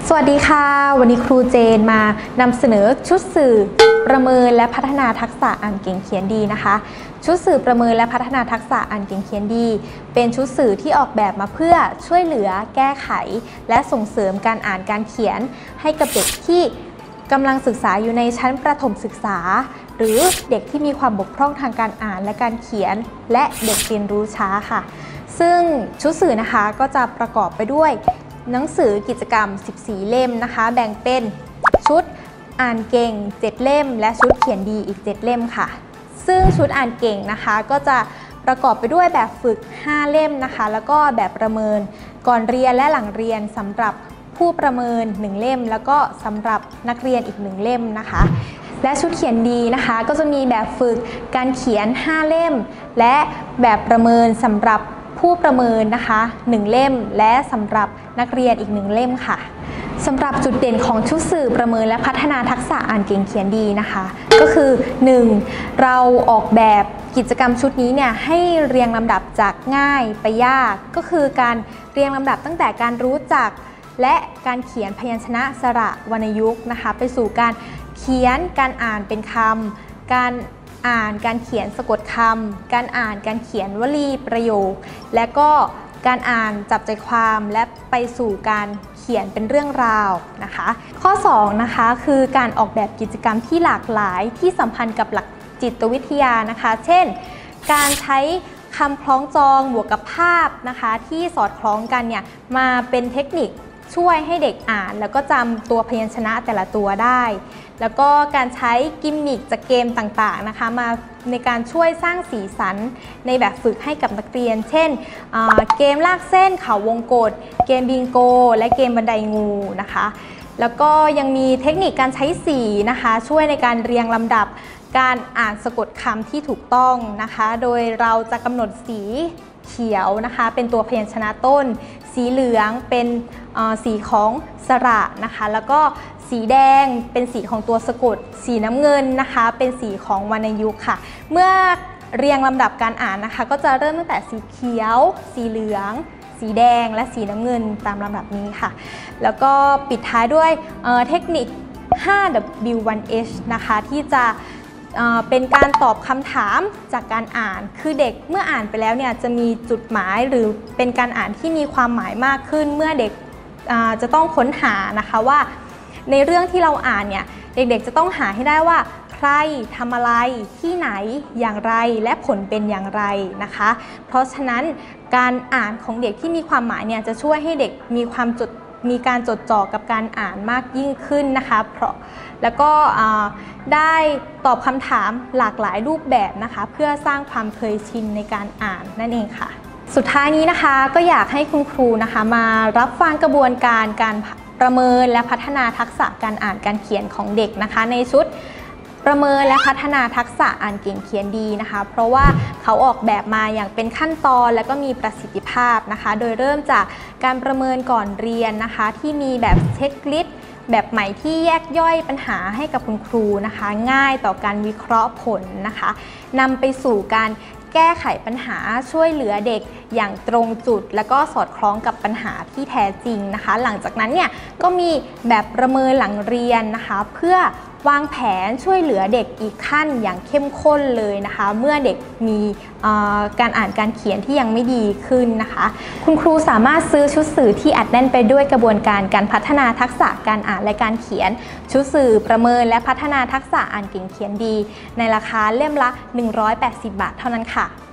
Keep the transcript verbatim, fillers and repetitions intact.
สวัสดีค่ะวันนี้ครูเจนมานำเสนอชุดสื่อประเมินและพัฒนาทักษะอ่านเก่งเขียนดีนะคะชุดสื่อประเมินและพัฒนาทักษะอ่านเก่งเขียนดีเป็นชุดสื่อที่ออกแบบมาเพื่อช่วยเหลือแก้ไขและส่งเสริมการอ่านการเขียนให้กับเด็กที่กำลังศึกษาอยู่ในชั้นประถมศึกษาหรือเด็กที่มีความบกพร่องทางการอ่านและการเขียนและเด็กเรียนรู้ช้าค่ะซึ่งชุดสื่อนะคะก็จะประกอบไปด้วยหนังสือกิจกรรมสิบสี่เล่มนะคะแบ่งเป็นชุดอ่านเก่งเจ็ดเล่มและชุดเขียนดีอีกเจ็ดเล่มค่ะซึ่งชุดอ่านเก่งนะคะก็จะประกอบไปด้วยแบบฝึกห้าเล่มนะคะแล้วก็แบบประเมินก่อนเรียนและหลังเรียนสำหรับผู้ประเมินหนึ่งเล่มแล้วก็สำหรับนักเรียนอีกหนึ่งเล่มนะคะและชุดเขียนดีนะคะก็จะมีแบบฝึกการเขียนห้าเล่มและแบบประเมินสำหรับผู้ประเมินนะคะหนึ่งเล่มและสำหรับนักเรียนอีกหนึ่งเล่มค่ะสำหรับจุดเด่นของชุดสื่อประเมินและพัฒนาทักษะอ่านเก่งเขียนดีนะคะก็คือ หนึ่ง เราออกแบบกิจกรรมชุดนี้เนี่ยให้เรียงลำดับจากง่ายไปยากก็คือการเรียงลำดับตั้งแต่การรู้จักและการเขียนพยัญชนะสระวรรณยุกต์นะคะไปสู่การเขียนการอ่านเป็นคำการอ่านการเขียนสะกดคำการอ่านการเขียนวลีประโยคและก็การอ่านจับใจความและไปสู่การเขียนเป็นเรื่องราวนะคะข้อสองนะคะคือการออกแบบกิจกรรมที่หลากหลายที่สัมพันธ์กับหลักจิตวิทยานะคะเช่นการใช้คำคล้องจองบวกกับภาพนะคะที่สอดคล้องกันเนี่ยมาเป็นเทคนิคช่วยให้เด็กอ่านแล้วก็จำตัวพยัญชนะแต่ละตัวได้แล้วก็การใช้กิมมิคจากเกมต่างๆนะคะมาในการช่วยสร้างสีสันในแบบฝึกให้กับนักเรียนเช่นเกมลากเส้นเขาวงกตเกมบิงโกและเกมบันไดงูนะคะแล้วก็ยังมีเทคนิคการใช้สีนะคะช่วยในการเรียงลำดับการอ่านสะกดคำที่ถูกต้องนะคะโดยเราจะกำหนดสีเขียวนะคะเป็นตัวพยัญชนะต้นสีเหลืองเป็นสีของสระนะคะแล้วก็สีแดงเป็นสีของตัวสะกดสีน้ำเงินนะคะเป็นสีของวรรณยุกต์ค่ะเมื่อเรียงลำดับการอ่านนะคะก็จะเริ่มตั้งแต่สีเขียวสีเหลืองสีแดงและสีน้ำเงินตามลำดับนี้ค่ะแล้วก็ปิดท้ายด้วยเทคนิค ห้า ดับเบิลยู วัน เอช นะคะที่จะเป็นการตอบคำถามจากการอ่านคือเด็กเมื่ออ่านไปแล้วเนี่ยจะมีจุดหมายหรือเป็นการอ่านที่มีความหมายมากขึ้นเมื่อเด็กจะต้องค้นหานะคะว่าในเรื่องที่เราอ่านเนี่ยเด็กๆจะต้องหาให้ได้ว่าใครทำอะไรที่ไหนอย่างไรและผลเป็นอย่างไรนะคะเพราะฉะนั้นการอ่านของเด็กที่มีความหมายเนี่ยจะช่วยให้เด็กมีความจดมีการจดจ่อกับการอ่านมากยิ่งขึ้นนะคะเพราะแล้วก็ได้ตอบคำถามหลากหลายรูปแบบนะคะเพื่อสร้างความเคยชินในการอ่านนั่นเองค่ะสุดท้ายนี้นะคะก็อยากให้คุณครูนะคะมารับฟังกระบวนการการประเมินและพัฒนาทักษะการอ่านการเขียนของเด็กนะคะในชุดประเมินและพัฒนาทักษะอ่านเก่งเขียนดีนะคะเพราะว่าเขาออกแบบมาอย่างเป็นขั้นตอนและก็มีประสิทธิภาพนะคะโดยเริ่มจากการประเมินก่อนเรียนนะคะที่มีแบบเช็คลิสต์แบบใหม่ที่แยกย่อยปัญหาให้กับคุณครูนะคะง่ายต่อการวิเคราะห์ผลนะคะนำไปสู่การแก้ไขปัญหาช่วยเหลือเด็กอย่างตรงจุดและก็สอดคล้องกับปัญหาที่แท้จริงนะคะหลังจากนั้นเนี่ยก็มีแบบประเมินหลังเรียนนะคะเพื่อวางแผนช่วยเหลือเด็กอีกขั้นอย่างเข้มข้นเลยนะคะเมื่อเด็กมีการอ่านการเขียนที่ยังไม่ดีขึ้นนะคะคุณครูสามารถซื้อชุดสื่อที่อัดแน่นไปด้วยกระบวนการการพัฒนาทักษะการอ่านและการเขียนชุดสื่อประเมินและพัฒนาทักษะอ่านเก่งเขียนดีในราคาเล่มละหนึ่งร้อยแปดสิบบาทเท่านั้นค่ะ